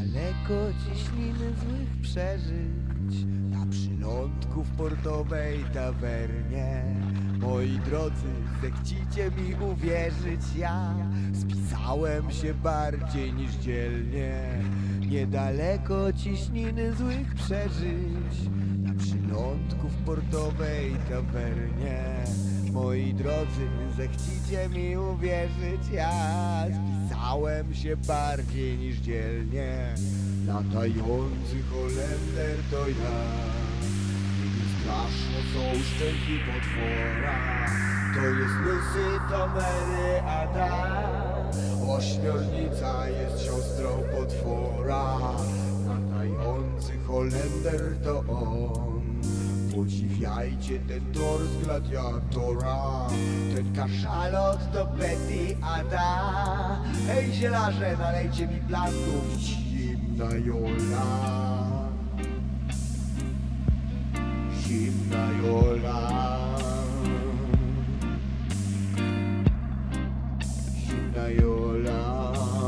Niedaleko ciśniny złych przeżyć, na przylądku w portowej tawernie. Moi drodzy, zechcicie mi uwierzyć, ja spisałem się bardziej niż dzielnie. Niedaleko ciśniny złych przeżyć, na przylądku w portowej tawernie. Moi drodzy, zechcicie mi uwierzyć, ja spisałem się bardziej niż dzielnie. Latający Holender to ja, niby straszne są szczęki potwora. To jest Lucy, to Mary, a ta ośmiornica jest siostrą potwora. Latający Holender to on. Podziwiajcie ten tor z gladiatora. Ten kaszalot to Betty, a ta hej zielarze, nalejcie mi planków, zimna Jola. Zimna Jola. Zimna Jola.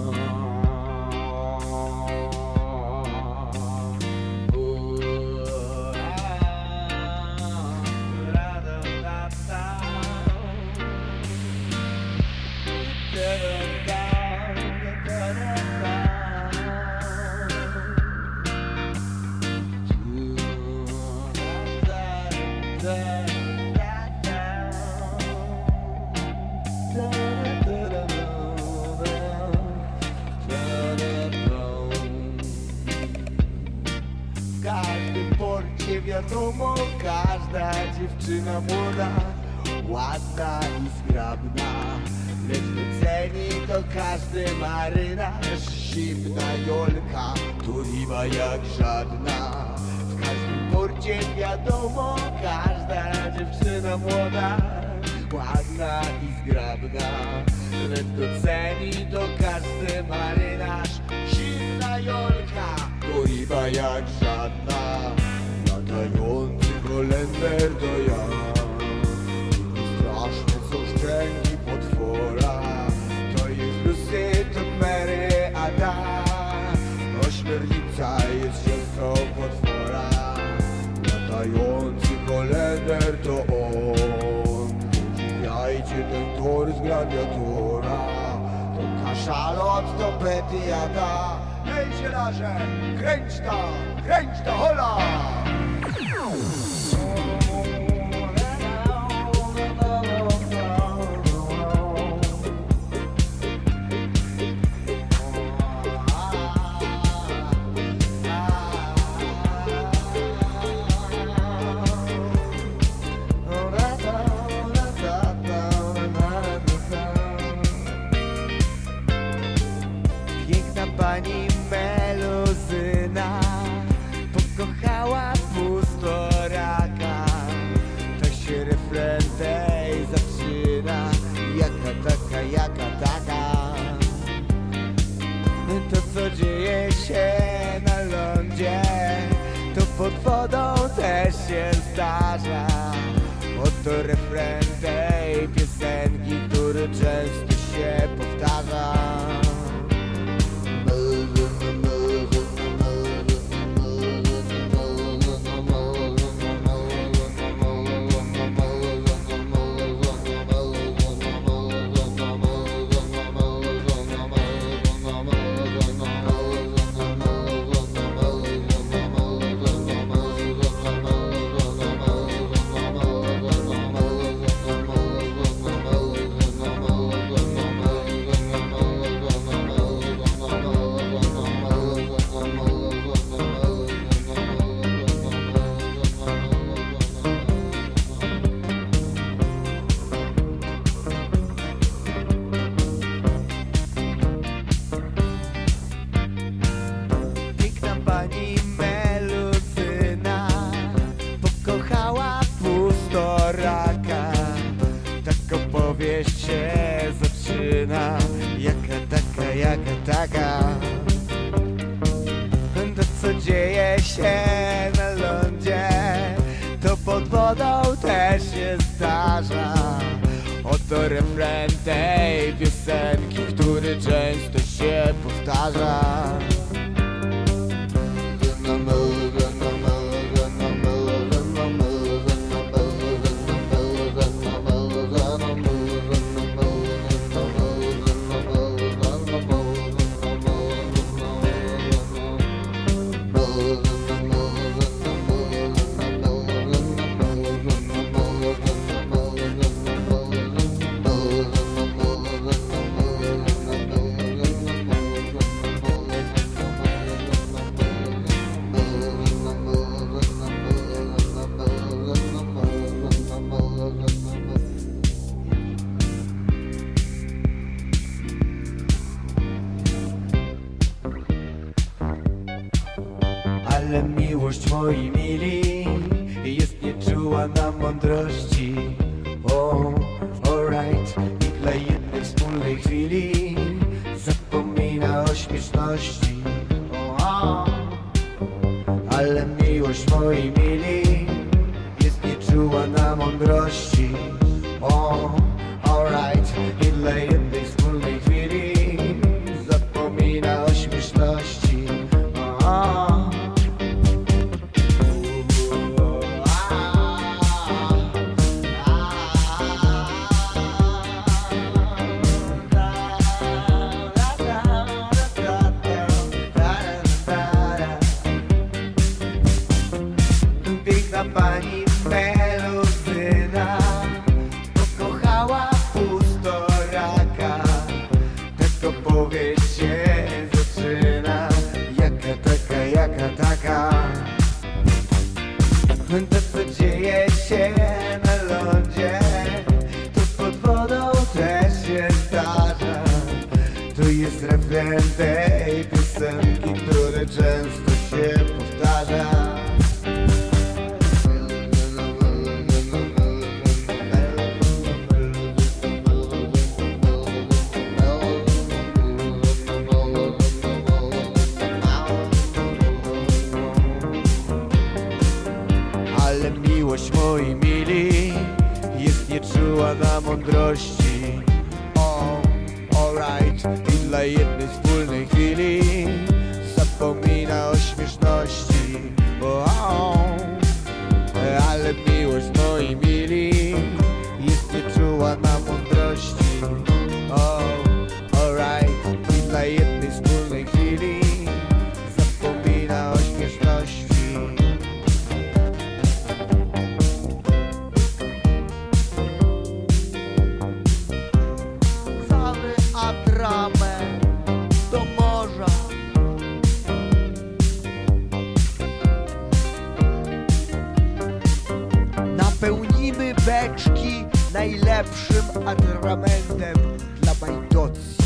W każdym porcie wiadomo, każda dziewczyna młoda, ładna i zgrabna, lecz doceni to każdy marynarz. Zimna Jolka to ryba jak żadna. W każdym porcie wiadomo, każda dziewczyna młoda, ładna i zgrabna, lecz doceni to każdy marynarz. Zimna Jolka to ryba jak żadna. Latający Holender to ja, straszne są szczęki potwora. To jest Lucy, to Mary, a ta ośmiornica jest siostrą potwora. Latający Holender to on. Podziwiajcie ten tor z gladiatora. To kaszalot to Betty, a ta hej zielarze, kręć ta hola! Piękna pani Meluzyna pokochała pustoraka. To się refren tej zaczyna, jaka taka. To co dzieje się na lądzie, to pod wodą też się zdarza. Oto refren tej piosenki, który często się powtarza. Pani Meluzyna pokochała pustoraka. Tak opowieść się zaczyna, jaka taka. To co dzieje się na lądzie, to pod wodą też się zdarza. Oto refren tej piosenki, który często się powtarza. Ale miłość, moi mili, jest nieczuła na mądrości. O, alright, i dla jednej wspólnej chwili zapomina o śmieszności. O, ale miłość, moi mili, jest nieczuła na mądrości. O, alright, i dla jednej wspólnej chwili zapomina o śmieszności. O, piękna pani melodyna pokochała pustoraka. Tak to powieść się zaczyna. Jaka taka. To co dzieje się na lądzie, to pod wodą też się zdarza. To jest refren tej piosenki, który często się powtarza. Ale miłość, moi mili, jest nieczuła na mądrości. O, alright, i dla jednej wspólnej chwili zapomina o śmieszności. O, ale miłość, moi mili, jest nieczuła na mądrości. O, alright, i dla jednej wspólnej chwili zapomina o śmieszności. Atramę do morza. Napełnimy beczki najlepszym atramentem dla bajdocji.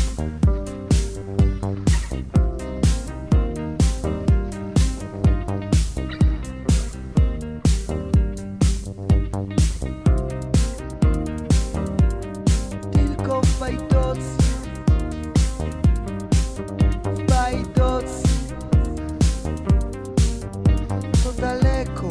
Tylko w bajdocji. To daleko.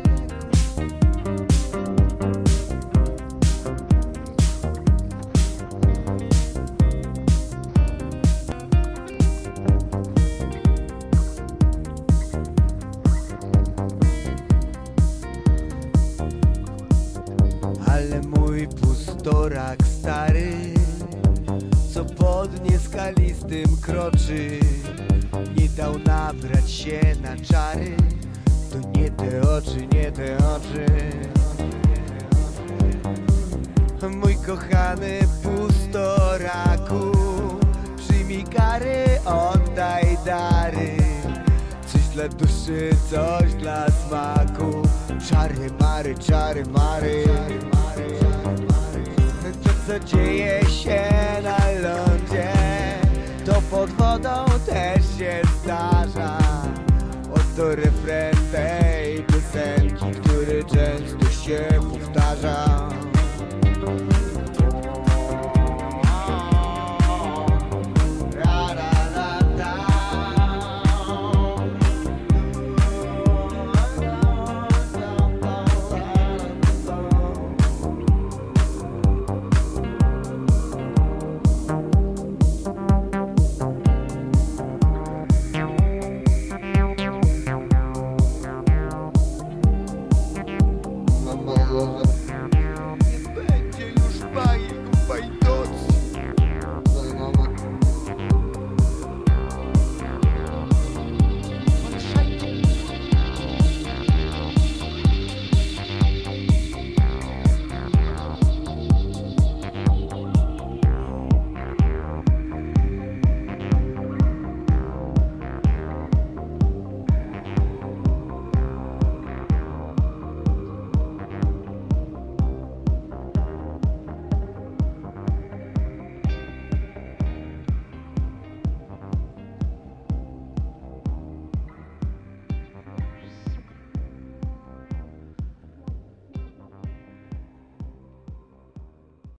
Ale mój pustorak stary, co pod nieskalistym kroczy, nie dał nabrać się na czary. To nie te oczy, nie te oczy. Mój kochany pustoraku, przyjmij kary, oddaj dary. Coś dla duszy, coś dla smaku. Czary mary, czary mary. To co dzieje się na lądzie, to pod wodą też się zdarza. Oto refren